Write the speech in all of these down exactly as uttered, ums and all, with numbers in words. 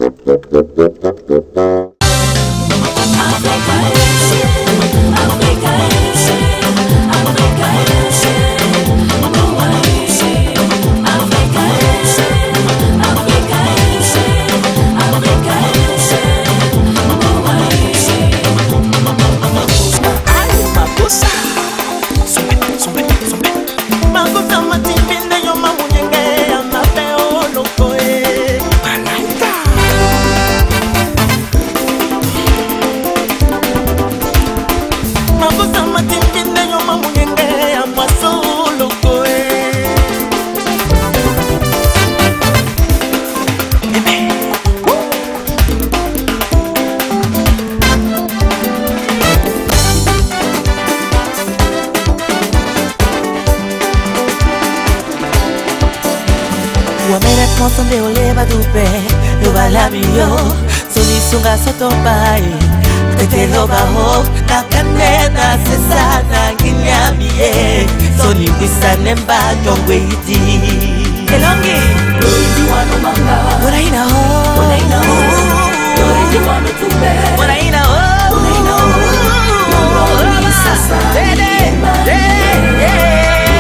Sonde oleva dupe, luba la mio, soni sunga soto pai, tete loba ho, nakanena sesana kinyamie, soni bisanemba tongwe iti. Elongi, doiji wano manga, moraina ho, moraina ho, doiji wano tupe, moraina ho, moraina ho, moraina sasa, dede, dede.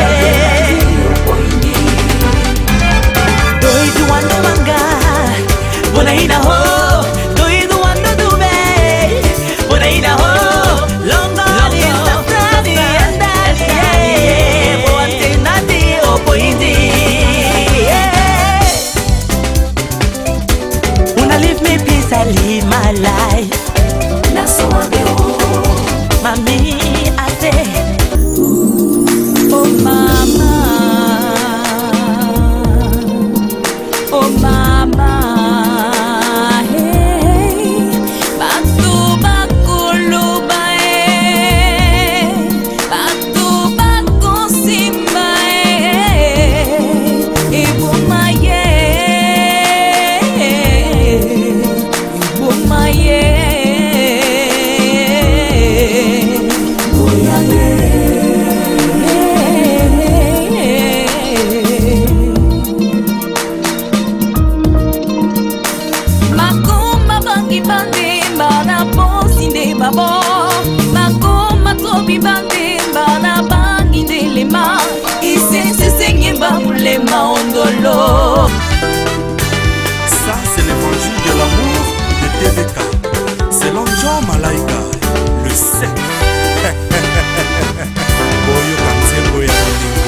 Bonaina ho, doido ando do bem. Bonaina ho, longa longa frase andali, boa tenadi o poindi. Wanna live me peace, I live my life. Na so ando, mami, I say, oh mama, oh mama. Ça c'est l'évangile de l'amour de T V K. Selon Jean Malaika, le sec. Boyo Kanzembo ya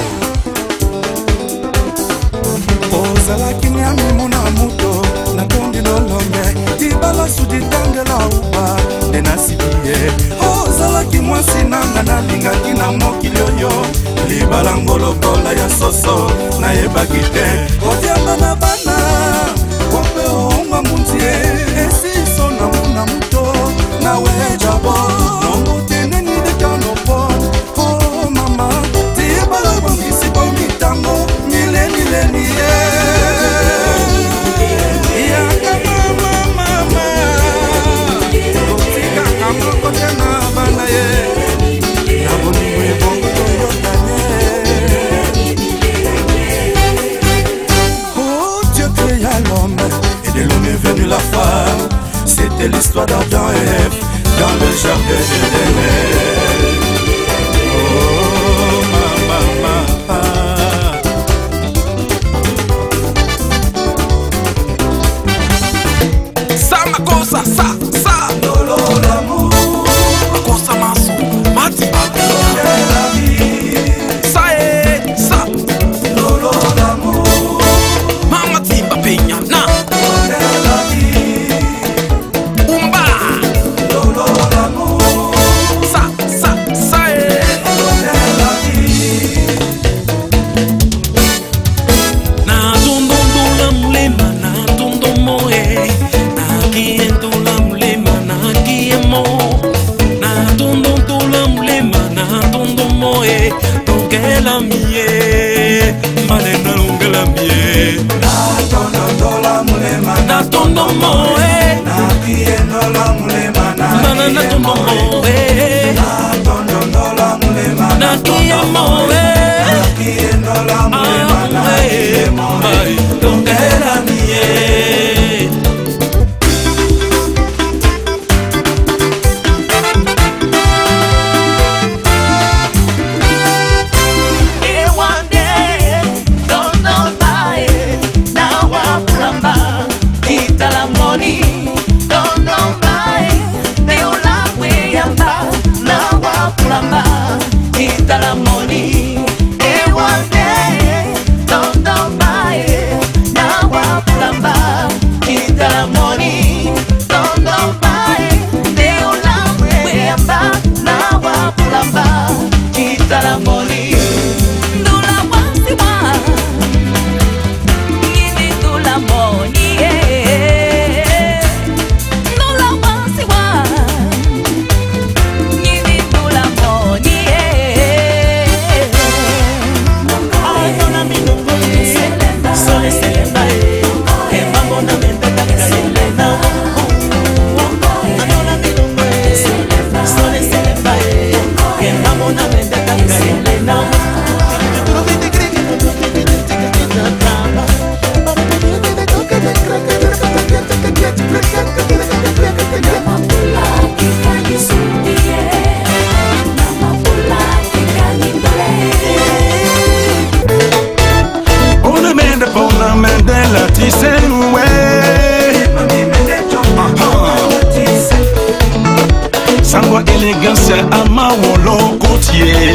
Bolingo. Ozala kinyami muna muto na tondi lolonge. Tibala sudi tangela uba de nasibiye. Ozala kimwasi nanga na linga kina mokili oyo. Libala ngolokola ya soso na ebakite. Otiama na bana kompe onga munzie. Esi so na muna muto na wejabo. Nongo teneni de kanopo. Oh mama tibala bongisi bongi tango. Mile mile niye. Yaka mama mama. Tika kamoko tena bana ye. Na bonimwe bongo toyota. La femme, c'était l'histoire d'Adam et Ève dans le jardin d'Éden. Oh mama, mama. Ça ma cosa, ça, ça. Lolo l'amour, ma cosa maso, mati la vie. Ça est, ça. Lolo l'amour, mama timba peña, na. wolo kotie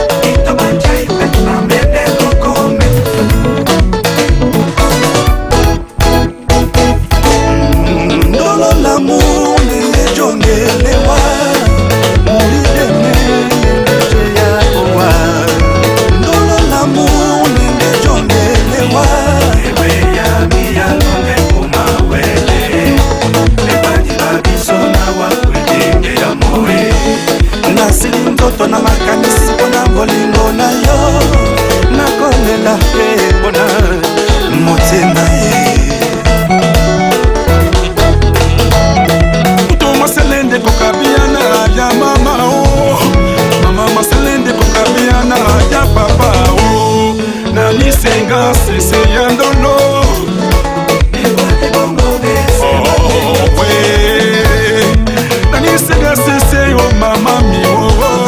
ndolo l'amour nende jongelewa mulideme nende ya owa ndolo l'amour nende jongelewa ewe ya miya nonde kumawele lebandi babiso na wakwedenge ya moe nasili mtoto na makanisi pona bolingo na yo nakolela pe pona motema ye kuto maselende kokabiana ya mama o mama maselende kokabiana ya papa o na misenga sese ya ndolo oh we na misenga sese yo mama mi o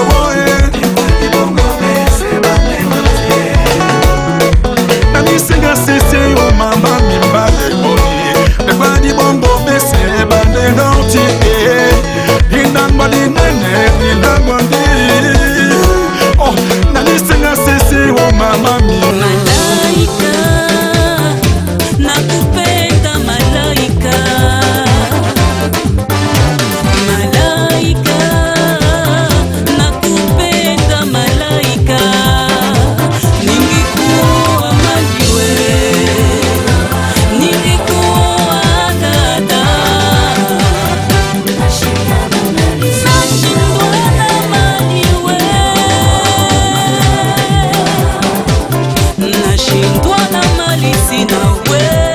na misenga sese yo mama mi mbale boni nebadi bongo bese bande nauti indan badi nene indan badi oh na misenga sese yo mama mi malaika nakupenda malaika malaika nakupenda malaika ningekuwa maliwe ningekuwa dada nashindwa na maliwe nashindwa na mali sina we